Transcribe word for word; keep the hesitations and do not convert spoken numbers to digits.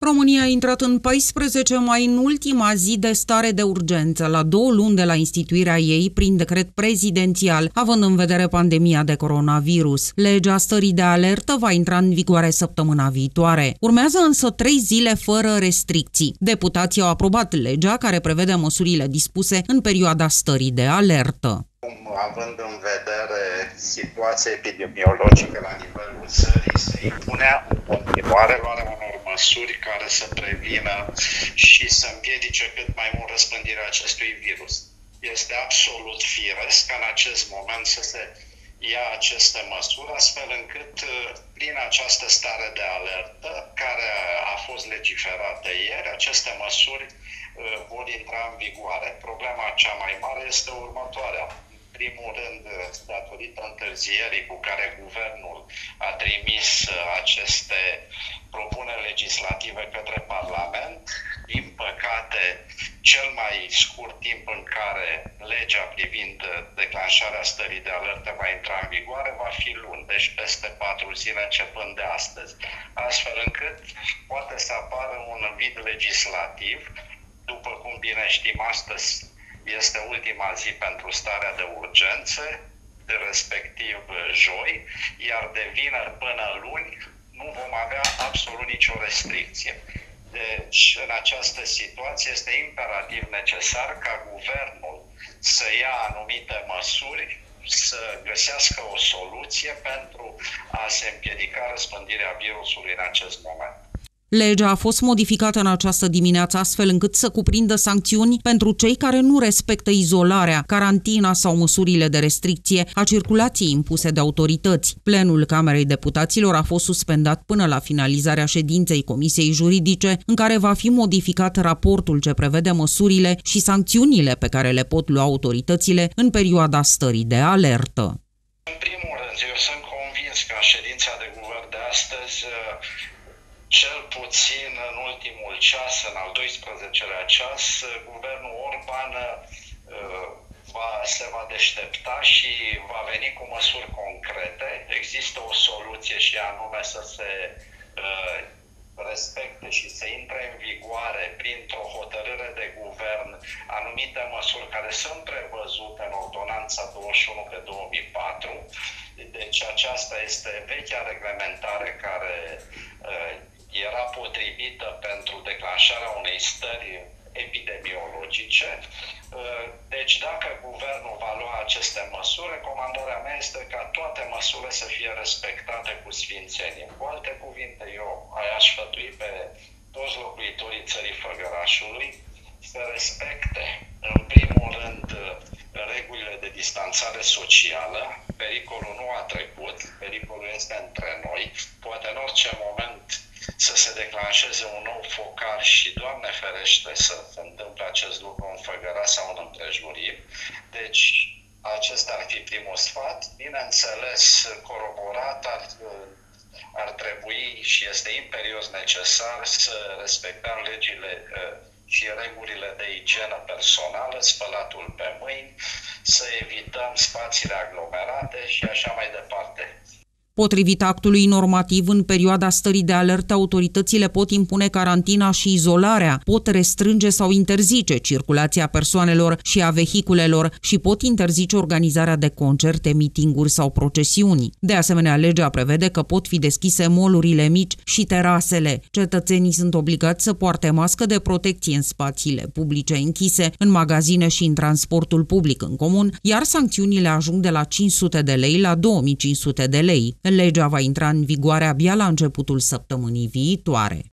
România a intrat în paisprezece mai în ultima zi de stare de urgență, la două luni de la instituirea ei prin decret prezidențial, având în vedere pandemia de coronavirus. Legea stării de alertă va intra în vigoare săptămâna viitoare. Urmează însă trei zile fără restricții. Deputații au aprobat legea care prevede măsurile dispuse în perioada stării de alertă. Având în vedere situația epidemiologică la nivelul țării, se impunea în continuare luarea unor măsuri care să prevină și să împiedice cât mai mult răspândirea acestui virus. Este absolut firesc ca în acest moment să se ia aceste măsuri, astfel încât prin această stare de alertă care a fost legiferată ieri, aceste măsuri vor intra în vigoare. Problema cea mai mare este următoarea. În primul rând, datorită întârzierii cu care guvernul a trimis aceste propuneri legislative către Parlament, din păcate, cel mai scurt timp în care legea privind declanșarea stării de alertă va intra în vigoare va fi luni, deci peste patru zile începând de astăzi. Astfel încât poate să apară un vid legislativ. După cum bine știm, astăzi este ultima zi pentru starea de urgență, respectiv joi, iar de vineri până luni nu vom avea absolut nicio restricție. Deci, în această situație este imperativ necesar ca guvernul să ia anumite măsuri, să găsească o soluție pentru a se împiedica răspândirea virusului în acest moment. Legea a fost modificată în această dimineață astfel încât să cuprindă sancțiuni pentru cei care nu respectă izolarea, carantina sau măsurile de restricție a circulației impuse de autorități. Plenul Camerei Deputaților a fost suspendat până la finalizarea ședinței Comisiei Juridice, în care va fi modificat raportul ce prevede măsurile și sancțiunile pe care le pot lua autoritățile în perioada stării de alertă. În primul rând, eu sunt convins că ședința de guvern de astăzi, cel puțin în ultimul ceas, în al doisprezecelea ceas, guvernul Orban va, se va deștepta și va veni cu măsuri concrete. Există o soluție și anume să se uh, respecte și să intre în vigoare printr-o hotărâre de guvern anumite măsuri care sunt prevăzute în ordonanța douăzeci și unu pe două mii patru. Deci aceasta este vechea reglementare care uh, era potrivită pentru declanșarea unei stări epidemiologice. Deci dacă guvernul va lua aceste măsuri, recomandarea mea este ca toate măsurile să fie respectate cu sfințenie. Cu alte cuvinte, eu aș sfătui pe toți locuitorii țării Făgărașului să respecte, în primul rând, regulile de distanțare socială. Pericolul nu a trecut, pericolul este între noi. Poate în orice moment să se declanșeze un nou focar și, Doamne ferește, să se întâmple acest lucru în Făgăraș sau în împrejurim. Deci, acesta ar fi primul sfat. Bineînțeles, coroborat ar, ar trebui și este imperios necesar să respectăm legile și regulile de igienă personală, spălatul pe mâini, să evităm spațiile aglomerate și așa mai departe. Potrivit actului normativ, în perioada stării de alertă, autoritățile pot impune carantina și izolarea, pot restrânge sau interzice circulația persoanelor și a vehiculelor și pot interzice organizarea de concerte, mitinguri sau procesiuni. De asemenea, legea prevede că pot fi deschise molurile mici și terasele. Cetățenii sunt obligați să poarte mască de protecție în spațiile publice închise, în magazine și în transportul public în comun, iar sancțiunile ajung de la cinci sute de lei la două mii cinci sute de lei. Legea va intra în vigoare abia la începutul săptămânii viitoare.